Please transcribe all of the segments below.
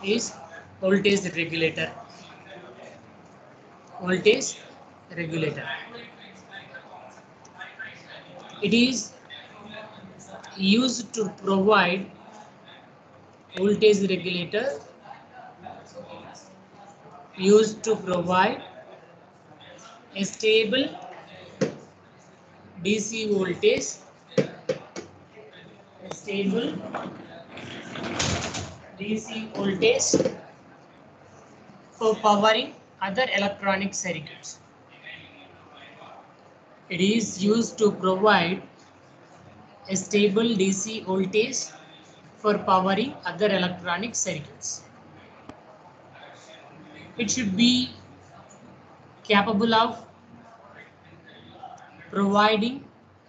is voltage regulator. Voltage regulator. It is used to provide voltage regulator used to provide a stable DC voltage, stable DC voltage for powering other electronic circuits. It is used to provide a stable DC voltage for powering other electronic circuits. It should be capable of providing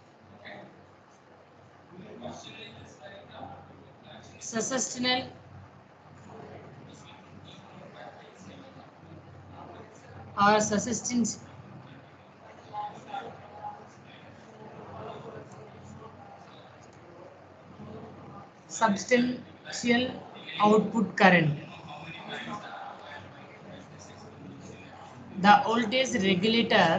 sustainable or subsistence substantial output current. The voltage regulator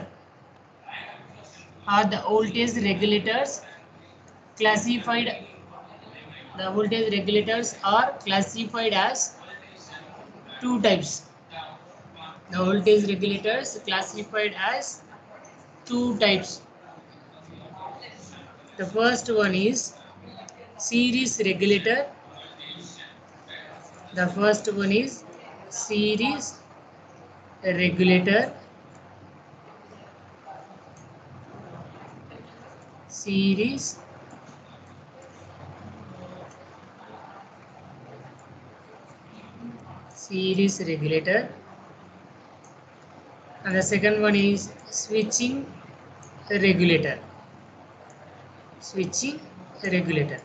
or the voltage regulators classified the voltage regulators are classified as two types. The voltage regulators classified as two types. The first one is series regulator. The first one is series regulator. Series regulator, and the second one is switching regulator. Switching regulator.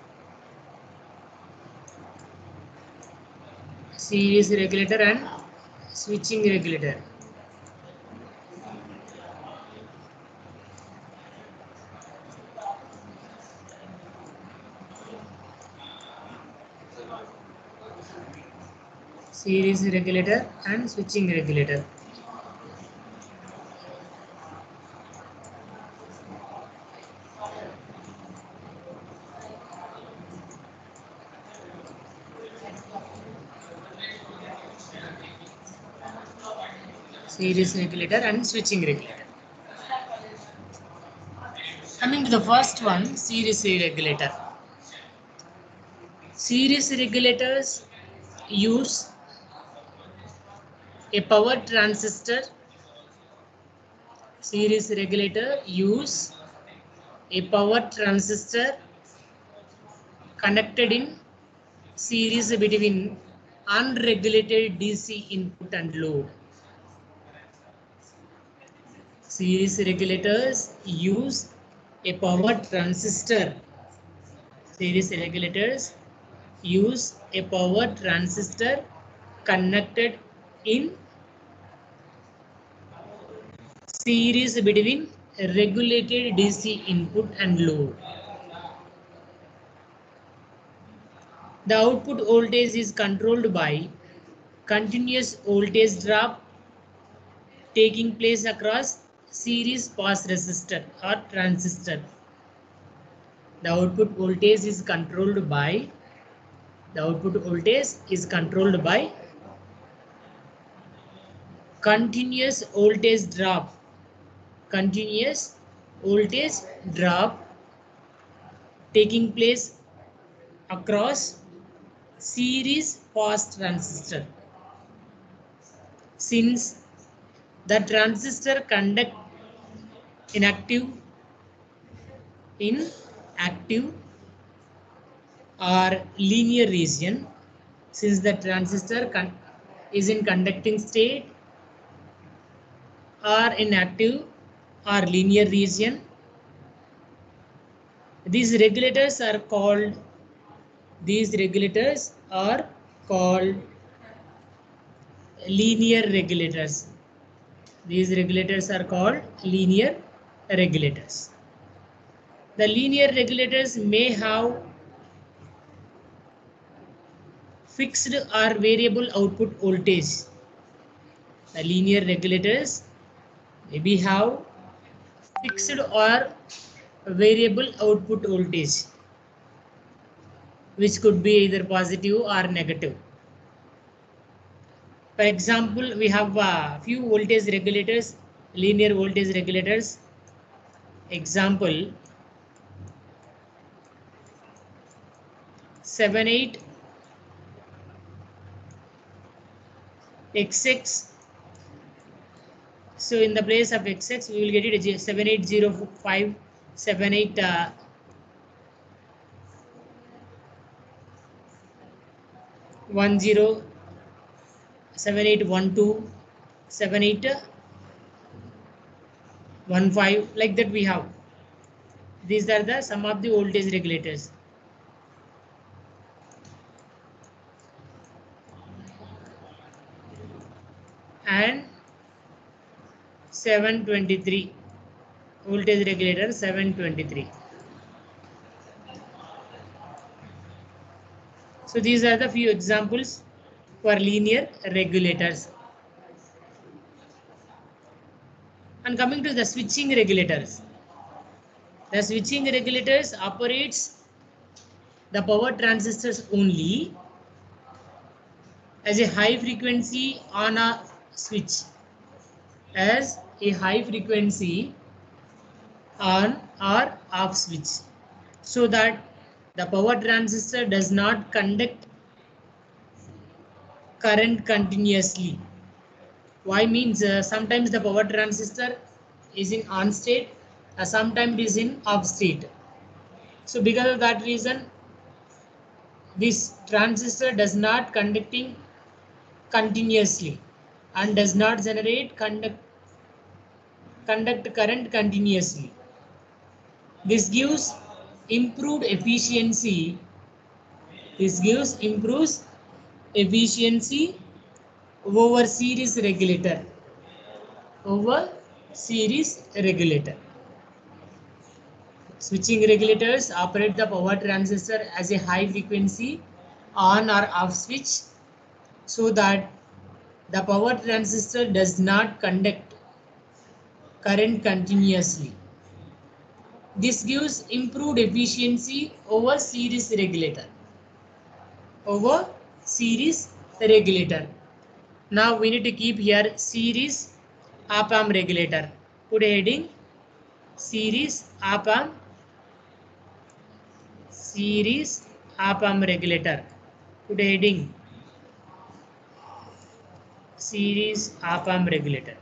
Series regulator and switching regulator. Series regulator and switching regulator. Series regulator and switching regulator. Coming to the first one, series regulator. Series regulators use a power transistor. Series regulator use a power transistor connected in series between unregulated DC input and load. Series regulators use a power transistor. Series regulators use a power transistor connected in series between regulated DC input and load. The output voltage is controlled by continuous voltage drop taking place across series pass resistor or transistor. The output voltage is controlled by continuous voltage drop taking place across series pass transistor. Since the transistor conduct in active or linear region, since the transistor is in conducting state or in active or linear region, these regulators are called linear regulators. These regulators are called linear regulators. The linear regulators may have fixed or variable output voltage. The linear regulators maybe have fixed or variable output voltage, which could be either positive or negative. For example, we have a few voltage regulators, linear voltage regulators. Example 78XX. So in the place of XX, we will get it as 7805, 78 10, 7812, 7815, like that we have. These are the some of the voltage regulators. And 723 voltage regulator 723. So these are the few examples for linear regulators. And coming to the switching regulators. The switching regulators operates the power transistors only as a high frequency on a switch, as a high frequency on or off switch, so that the power transistor does not conduct current continuously. Why means sometimes the power transistor is in on state, sometimes it is in off state. So because of that reason, this transistor does not conducting continuously and does not generate conduct current continuously. This gives improved efficiency. This gives improves efficiency over series regulator. Over series regulator. Switching regulators operate the power transistor as a high frequency on or off switch, so that the power transistor does not conduct current continuously. This gives improved efficiency over series regulator. Over series regulator. Now we need to keep here series op-amp regulator. Put a heading series op-amp. Series op-amp regulator. Put a heading series op-amp regulator.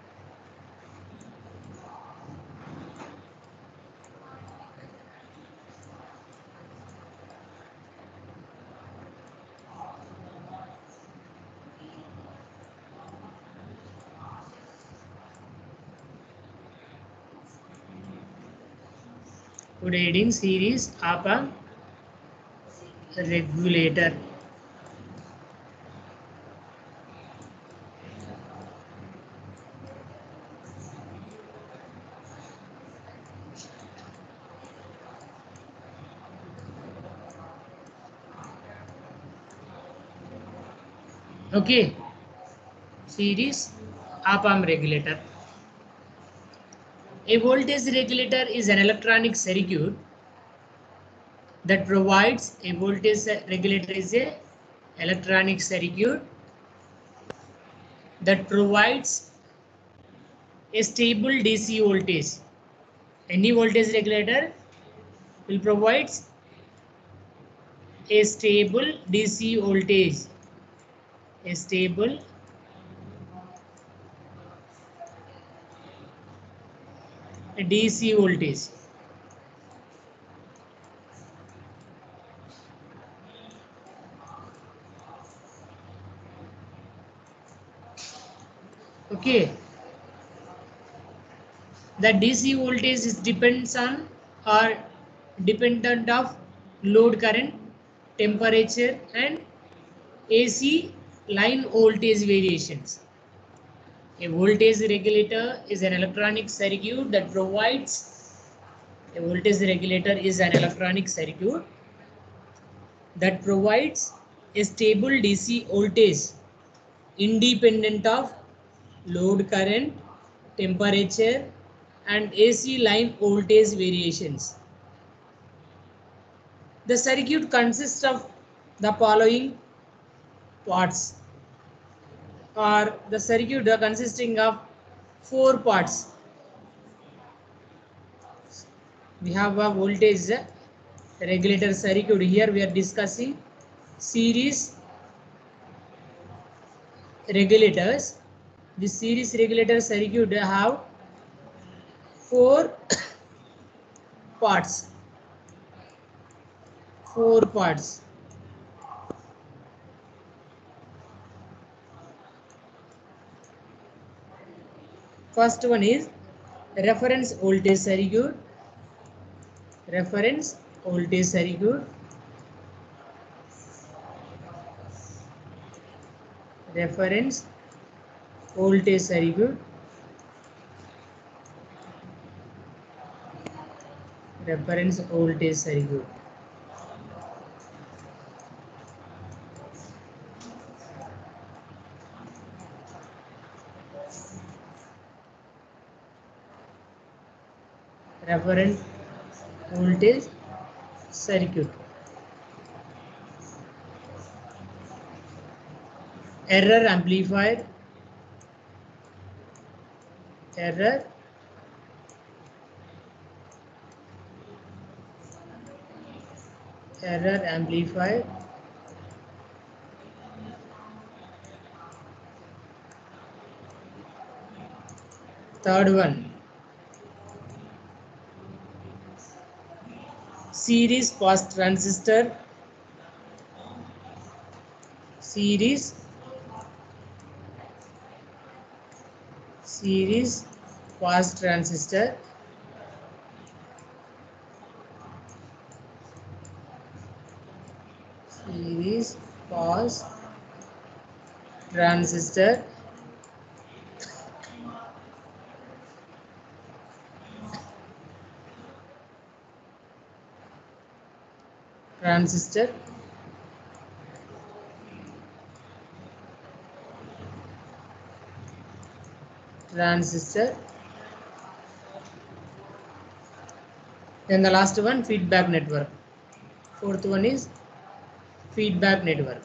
Put a heading series op-amp regulator. Okay, series op-amp regulator. A voltage regulator is an electronic circuit that provides a voltage regulator is a electronic circuit that provides a stable DC voltage. Any voltage regulator will provide a stable DC voltage. A stable DC voltage. Okay. The DC voltage is depends on or dependent of load current, temperature and AC line voltage variations. A voltage regulator is an electronic circuit that provides a voltage regulator is an electronic circuit that provides a stable DC voltage independent of load current, temperature, and AC line voltage variations. The circuit consists of the following parts, or the circuit consisting of four parts. We have a voltage regulator circuit. Here we are discussing series regulators. The series regulator circuit have four parts. Four parts. First one is reference voltage circuit. Reference voltage circuit. Reference voltage circuit. Reference voltage circuit. Reference voltage circuit. Error amplifier. Error amplifier. Third one, series pass transistor. Series pass transistor. Series pass transistor. Transistor. Transistor. Then the last one, feedback network. Fourth one is feedback network.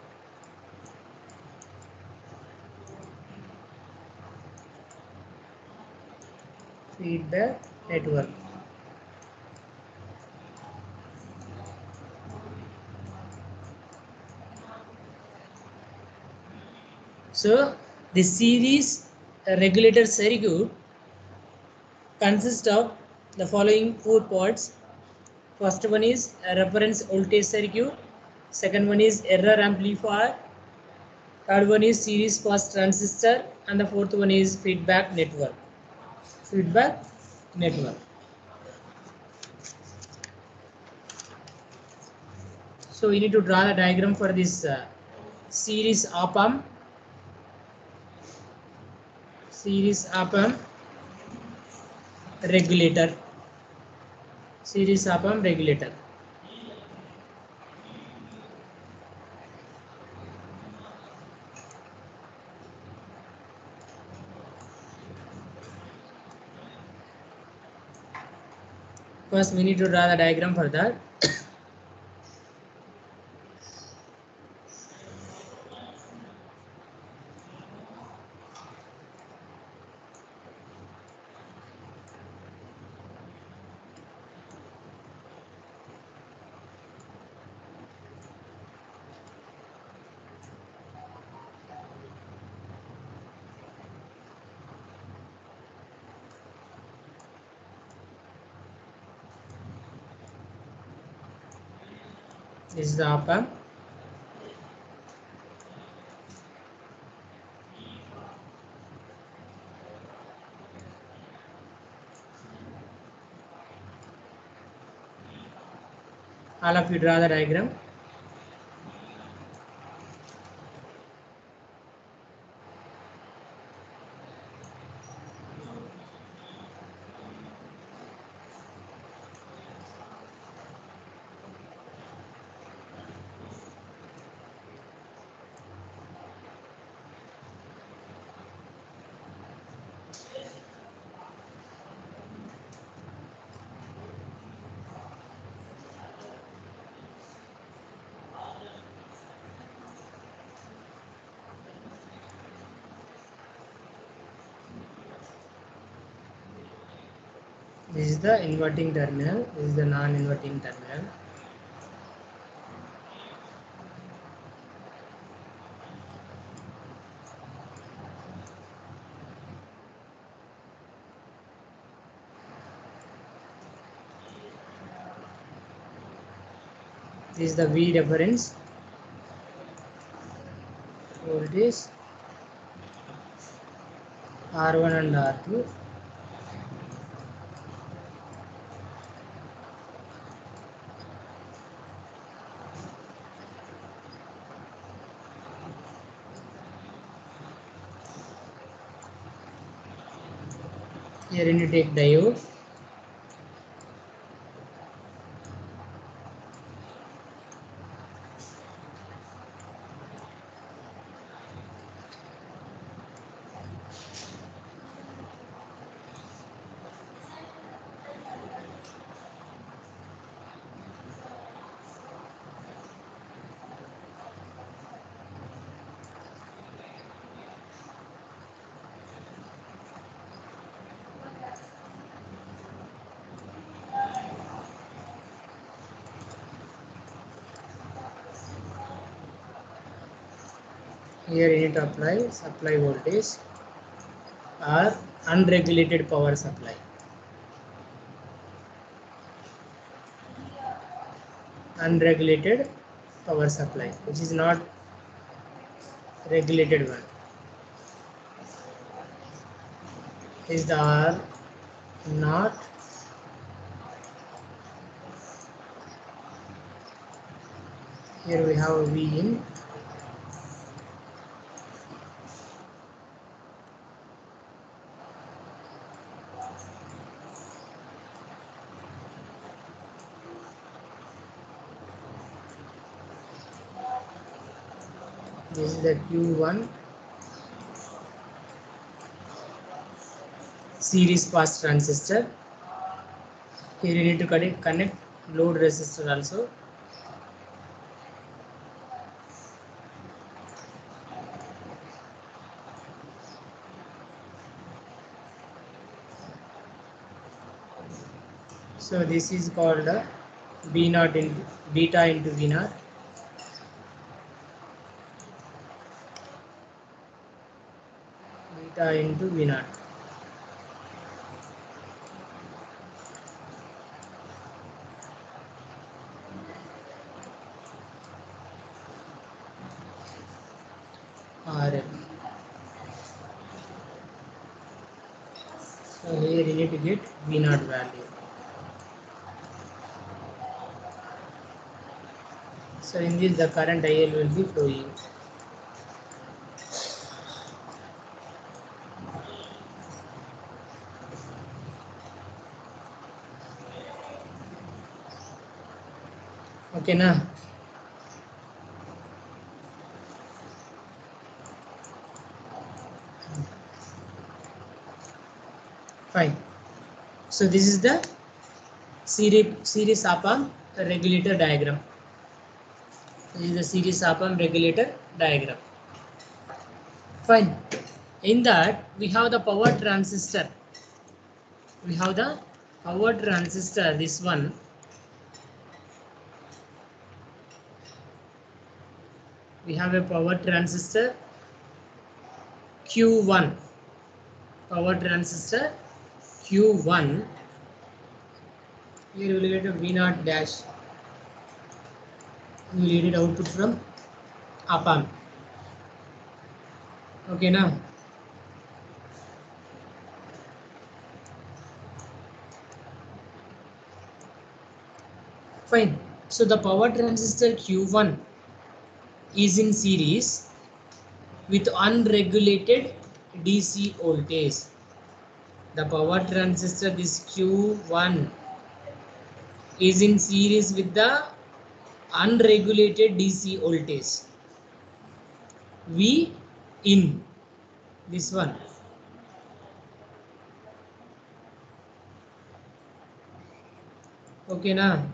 Feedback network. So the series regulator circuit consists of the following four parts. First one is a reference voltage circuit. Second one is error amplifier. Third one is series pass transistor, and the fourth one is feedback network. Feedback network. So we need to draw the diagram for this series op-amp. Series op-amp regulator. Series op-amp regulator. First we need to draw the diagram for that. This is the op-amp. All of you draw the diagram. This is the inverting terminal. This is the non-inverting terminal. This is the V reference voltage R1 and R2. Here you need to take diode. Here you need to apply supply voltage or unregulated power supply. Unregulated power supply, which is not regulated one, is the R not here we have V in. This is the Q1 series pass transistor. Here you need to connect load resistor also. So this is called B naught into beta into V naught. Beta into V naught. RF. So here you need to get V naught value. So in this the current IL will be flowing. Okay na? Fine. So this is the series op-amp regulator diagram. This is the series op-amp regulator diagram. Fine. In that we have the power transistor. We have the power transistor, this one. We have a power transistor Q1. Power transistor Q1. Here you will get a V naught dash. You will get output from op-amp. Okay now. Fine. So the power transistor Q1 is in series with unregulated DC voltage. The power transistor, this Q1, is in series with the unregulated DC voltage. V in this one. Okay now.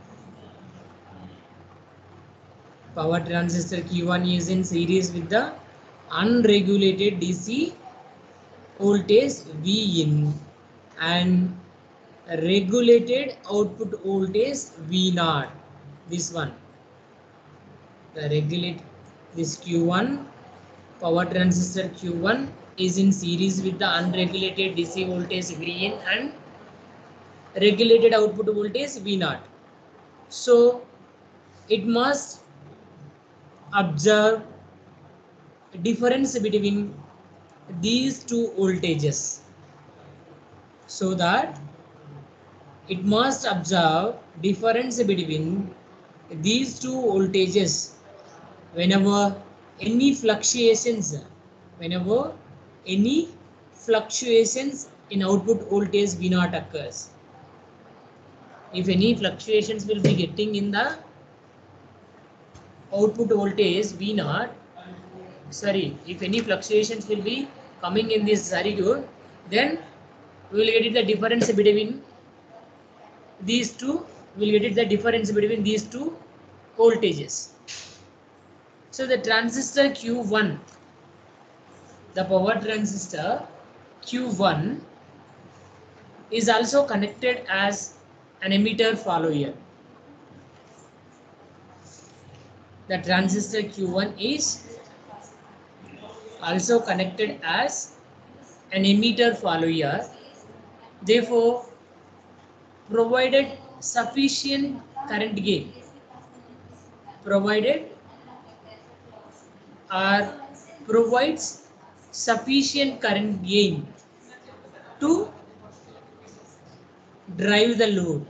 Power transistor Q1 is in series with the unregulated DC voltage V in, and regulated output voltage V naught. This one, the regulate this Q1 power transistor Q1 is in series with the unregulated DC voltage Vin and regulated output voltage V naught. So it must observe difference between these two voltages, so that it must observe difference between these two voltages whenever any fluctuations, whenever any fluctuations in output voltage V naught occurs. If any fluctuations will be getting in the output voltage V naught, if any fluctuations will be coming in this circuit, then we will get it the difference between these two, we will get it the difference between these two voltages. So the transistor Q1, the power transistor Q1 is also connected as an emitter follower. The transistor Q1 is also connected as an emitter follower. Therefore, provided sufficient current gain, provided or provides sufficient current gain to drive the load.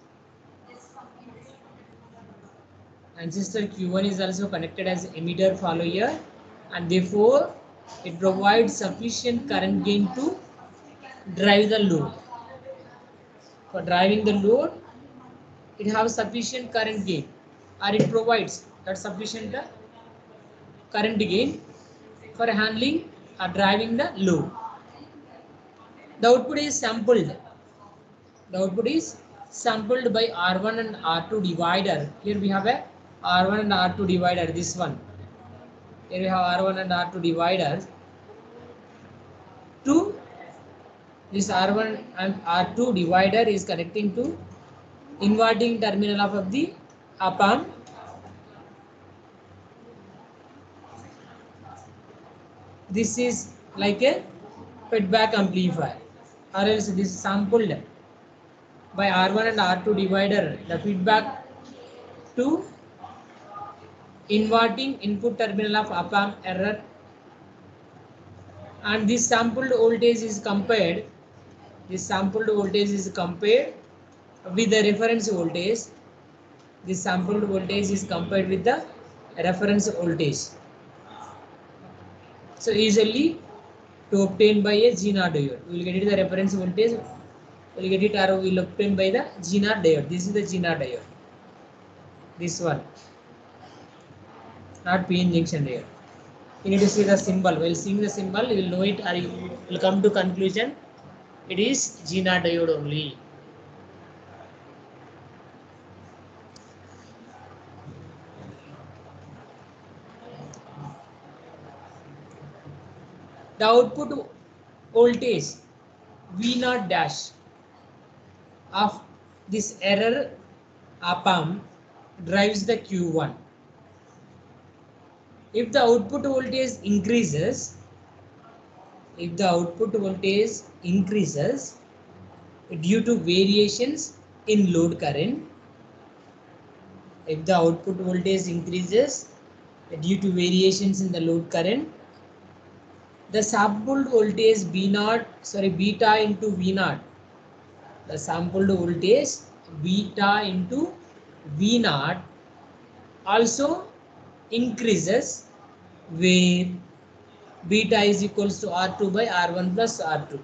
Transistor Q1 is also connected as emitter follower, and therefore it provides sufficient current gain to drive the load. For driving the load, it has sufficient current gain, or it provides that sufficient current gain for handling or driving the load. The output is sampled. The output is sampled by R1 and R2 divider. Here we have a R1 and R2 divider, this one. Here we have R1 and R2 dividers. To this R1 and R2 divider is connecting to inverting terminal of the op-amp. This is like a feedback amplifier, or else this is sampled by R1 and R2 divider, the feedback to inverting input terminal of op-amp error, and this sampled voltage is compared, with the reference voltage. This sampled voltage is compared with the reference voltage. So easily to obtain by a G0 diode, we will get it the reference voltage, we will get it, or we will obtain by the G0 diode. This is the G0 diode, this one, not PN junction diode. You need to see the symbol. While seeing the symbol, you will know it, or you will come to conclusion it is G0 diode only. The output voltage V0 dash of this error op-amp drives the Q1. If the output voltage increases, due to variations in load current, if the output voltage increases due to variations in the load current, the sampled voltage beta into V0, the sampled voltage beta into V0 also increases, where beta is equals to R2 by R1 plus R2.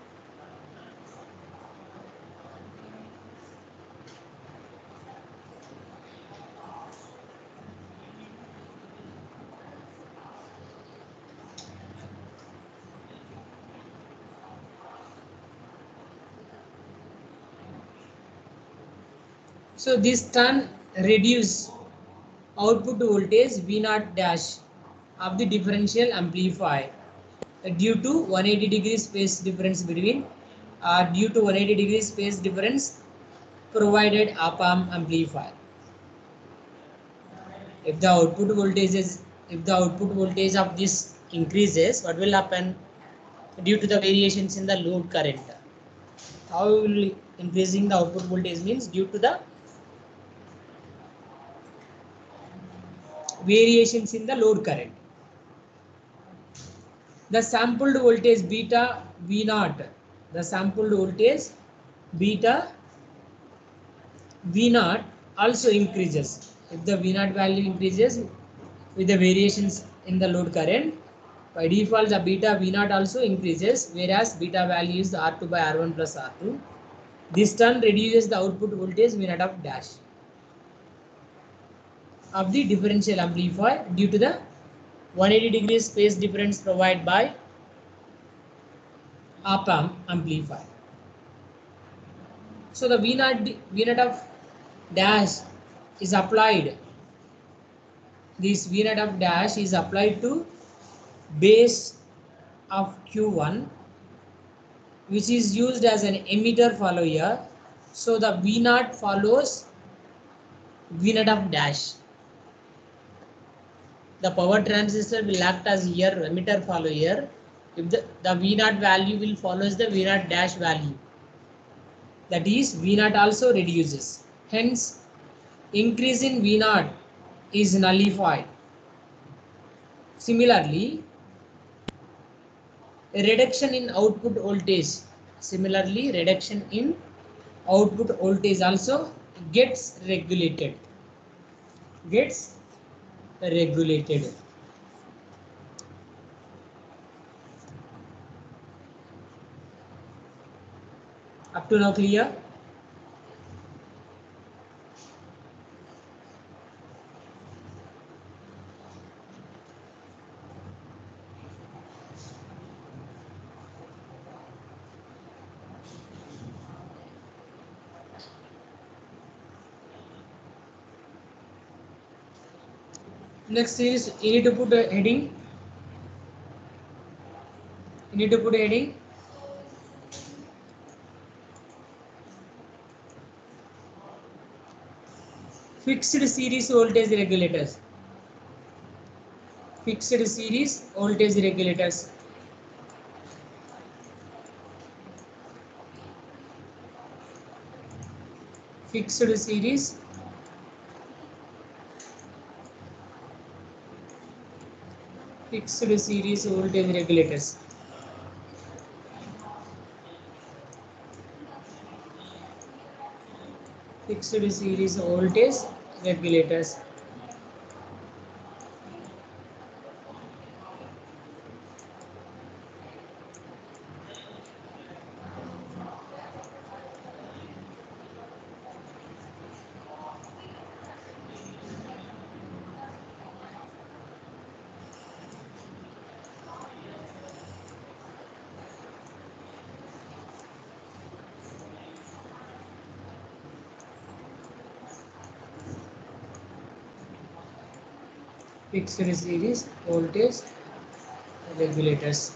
So this can reduce output voltage V0 dash of the differential amplifier due to 180 degrees phase difference between are due to 180 degrees phase difference provided op-amp amplifier. If the output voltage of this increases, what will happen? Due to the variations in the load current. How will increasing the output voltage means due to the variations in the load current. The sampled voltage beta V naught, the sampled voltage beta V naught also increases. If the V naught value increases with the variations in the load current, by default the beta V naught also increases, whereas beta value is R2 by R1 plus R2. This turn reduces the output voltage V naught of dash of the differential amplifier due to the 180 degrees phase difference provided by op-amp amplifier. So the V naught of dash is applied. This V naught of dash is applied to base of Q1, which is used as an emitter follower. So the V naught follows V naught of dash. The power transistor will act as here emitter follower. If the V naught value will follows the V naught dash value. That is, V naught also reduces. Hence, increase in V naught is nullified. Similarly, a reduction in output voltage. Similarly, reduction in output voltage also gets regulated. Gets regulated. Up to now clear? Next is you need to put a heading. You need to put a heading. Fixed series voltage regulators. Fixed series voltage regulators. Fixed series voltage regulators. Fixed series voltage regulators. Fixed series voltage regulators.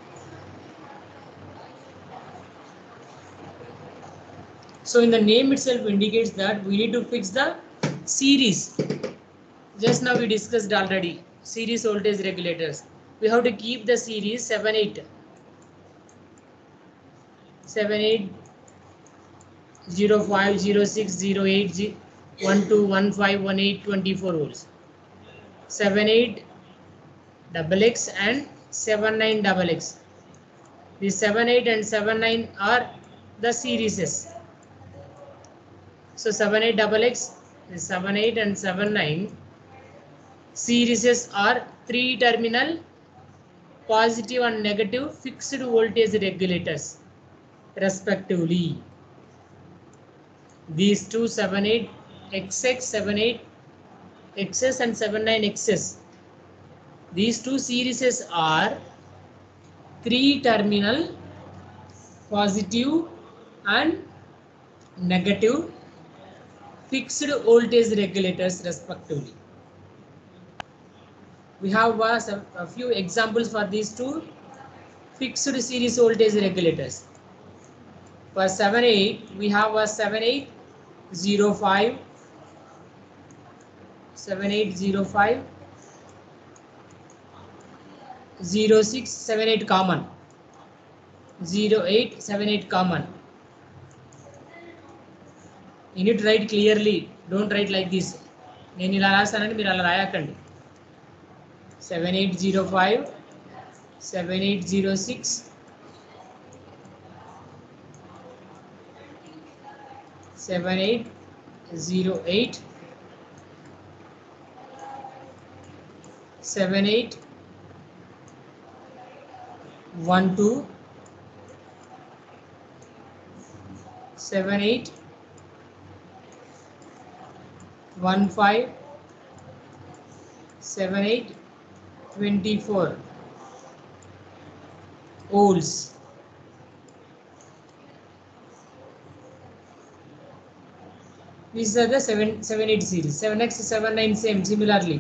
So in the name itself indicates that we need to fix the series. Just now we discussed already series voltage regulators. We have to keep the series 78 05 06 08 12 15 18 24 volts. 78 XX and 79 XX. The 78 and 79 are the series. So 78 XX, 78 and 79 series are 3-terminal positive and negative fixed voltage regulators respectively. These two 78 XX, 78 XS and 79 XS. These two series are 3-terminal positive and negative fixed voltage regulators respectively. We have a few examples for these two fixed series voltage regulators. For 78, we have a 7805, 7805, 0678 common, 0878 common. You need to write clearly. Don't write like this. నేను ఇలా రాస్తానంటే మీరు అలా రాయకండి. 7805, 7806, 7808, 7812, 7815, 7824 Olds. These are the 778 series. 7x 79 same similarly.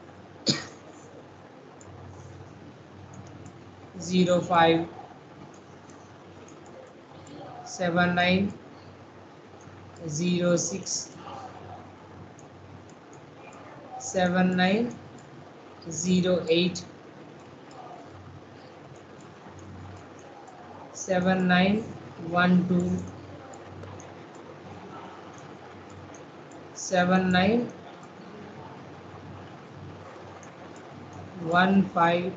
05 79 06 79 08 7912 7915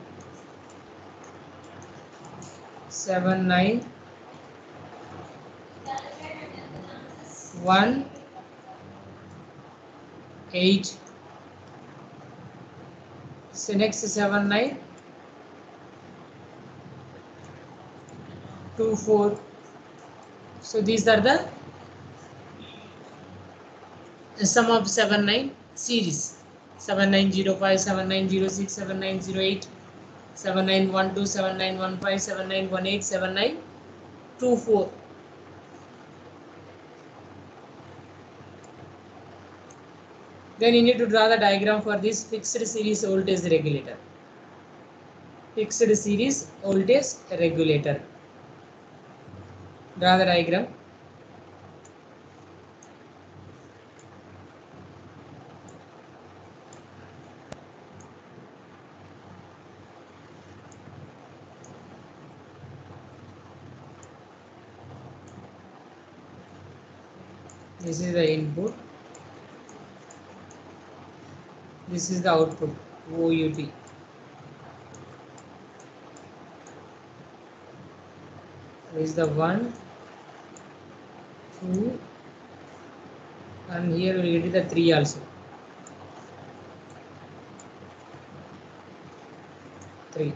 7918. So next 7924. So these are the sum of 79 series. 7905, 7906, 7908, 7912, 7915, 7918, 7924. Then you need to draw the diagram for this fixed series voltage regulator. Fixed series voltage regulator. Draw the diagram. This is the input. This is the output, OUT. This is the 1, 2, and here we will get the 3 also. 3.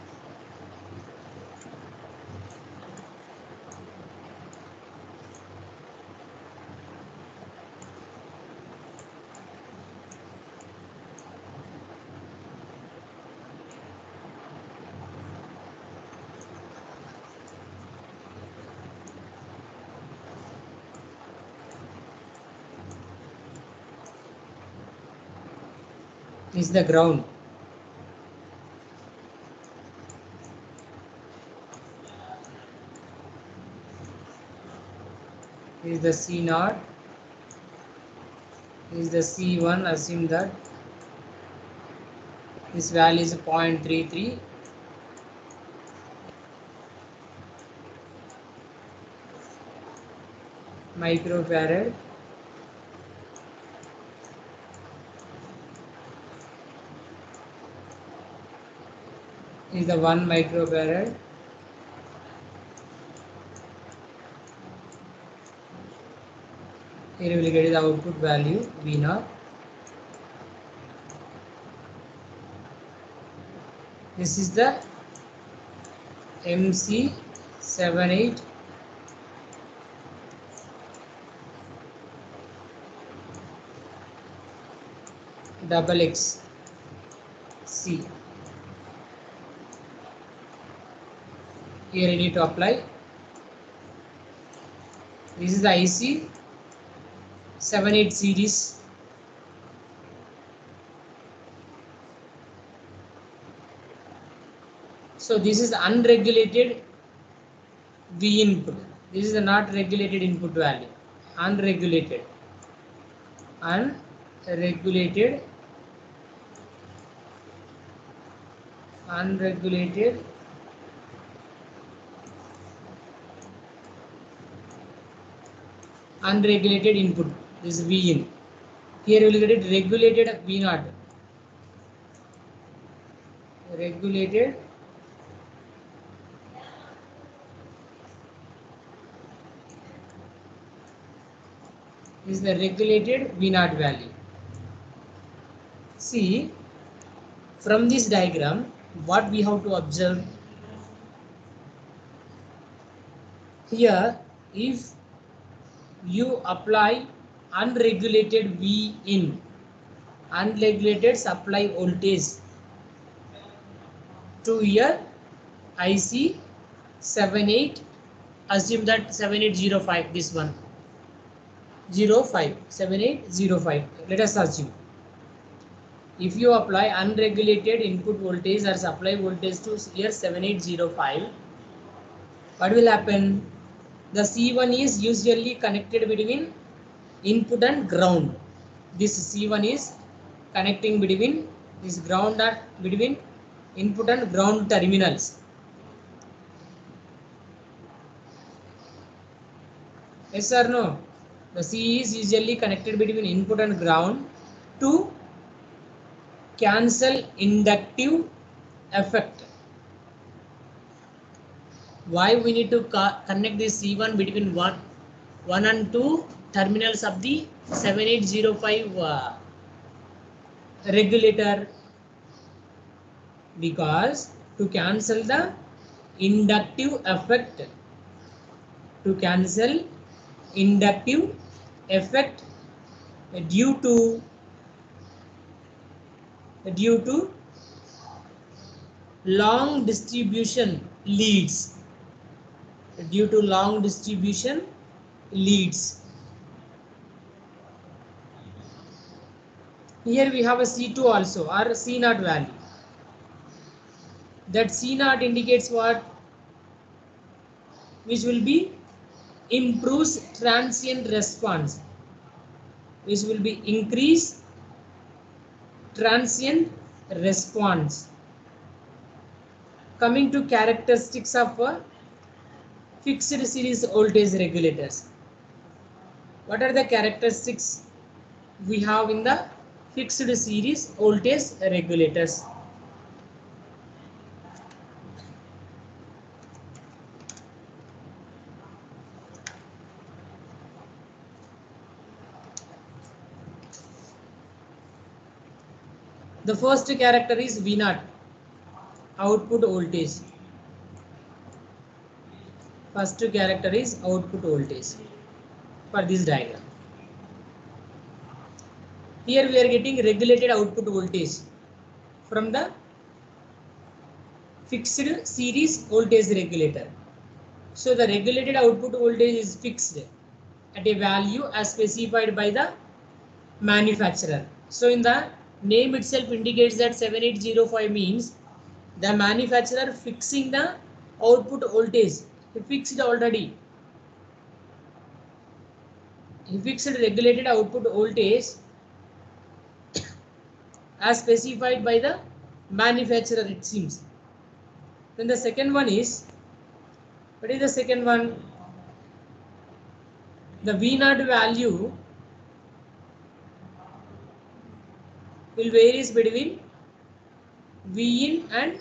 This is the ground. This is the C0. This is the C1. Assume that this value is 0.33. Microfarad. Is the 1 microfarad. Here we will get the output value V0. This is the MC78 double X C. Here I need to apply. This is the IC 78 series. So this is unregulated V input. This is the not regulated input value. Unregulated. Unregulated. Unregulated. Unregulated input. This is V in. Here you will get it regulated V naught. Regulated is the regulated V naught value. See, from this diagram, what we have to observe here, if you apply unregulated V in, unregulated supply voltage to your IC 78, assume that 7805, this one 05 7805, let us assume. If you apply unregulated input voltage or supply voltage to here 7805, what will happen? The C1 is usually connected between input and ground. This C1 is connecting between this ground and between input and ground terminals. Yes or no? The C is usually connected between input and ground to cancel inductive effect. Why we need to connect this C1 between 1 and 2 terminals of the 7805 regulator? Because to cancel the inductive effect, to cancel inductive effect due to long distribution leads, due to long distribution leads. Here we have a C2 also, or C naught value. That C naught indicates what? Which will be improves transient response, which will be increase transient response. Coming to characteristics of fixed series voltage regulators. What are the characteristics we have in the fixed series voltage regulators? The first character is V naught, output voltage. First character is output voltage for this diagram. Here we are getting regulated output voltage from the fixed series voltage regulator. So the regulated output voltage is fixed at a value as specified by the manufacturer. So in the name itself indicates that 7805 means the manufacturer fixing the output voltage. He fixed already. He fixed regulated output voltage as specified by the manufacturer, it seems. Then the second one is, what is the second one? The V naught value will varies between V in and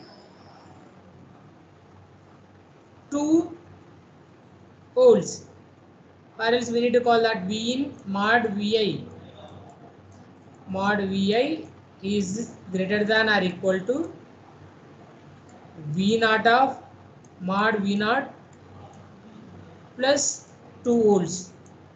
2 volts. Or else we need to call that V in mod Vi. Mod Vi is greater than or equal to V naught of mod V naught plus 2 volts.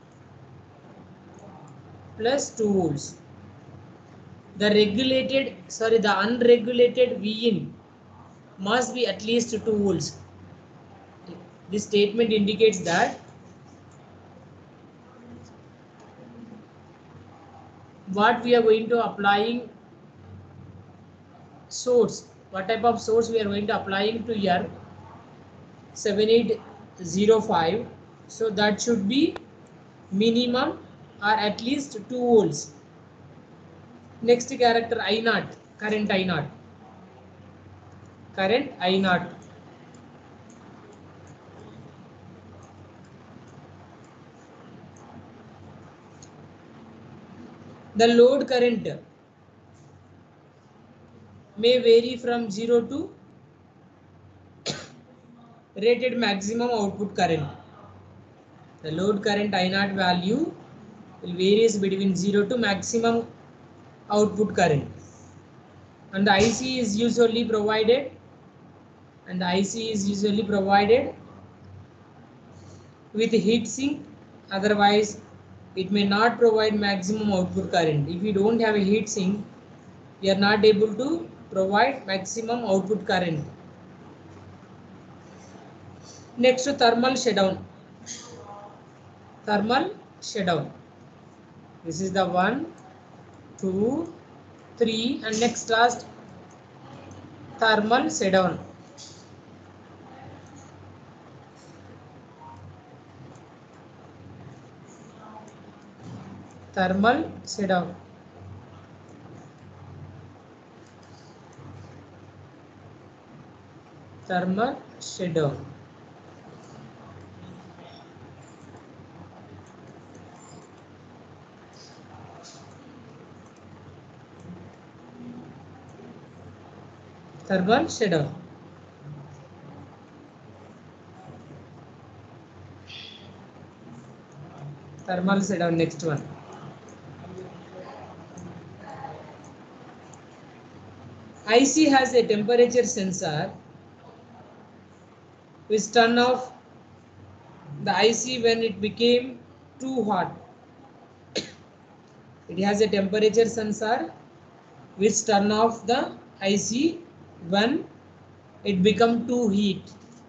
Plus 2 volts. The unregulated V in must be at least 2 volts. This statement indicates that what we are going to applying source, what type of source we are going to applying to here 7805. So that should be minimum or at least 2 volts. Next character I naught, current I naught. Current I naught. The load current may vary from 0 to rated maximum output current. The load current I naught value will varies between 0 to maximum output current. And the IC is usually provided with heat sink, otherwise it may not provide maximum output current. If you don't have a heat sink, you are not able to provide maximum output current. Next, thermal shutdown. Thermal shutdown. This is the 1, 2, 3, and next last thermal shutdown. Thermal shutdown. Thermal shutdown. Thermal shutdown. Thermal shutdown. Next one. IC has a temperature sensor which turn off the IC when it became too hot. It has a temperature sensor which turn off the IC when it become too heat.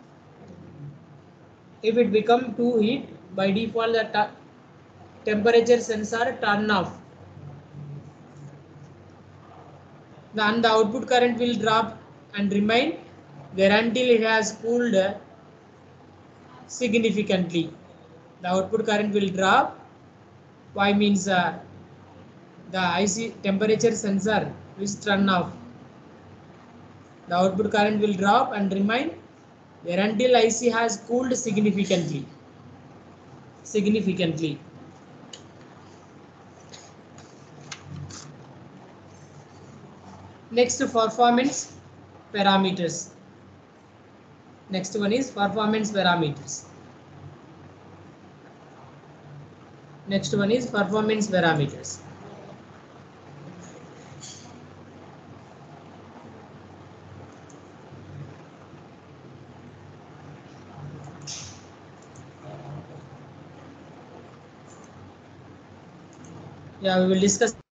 If it become too heat, by default the temperature sensor turn off. Then the output current will drop and remain there until it has cooled significantly. The output current will drop. Why means the IC temperature sensor will turn off. The output current will drop and remain there until IC has cooled significantly. Next, performance parameters. Next one is performance parameters. Next one is performance parameters. Yeah, we will discuss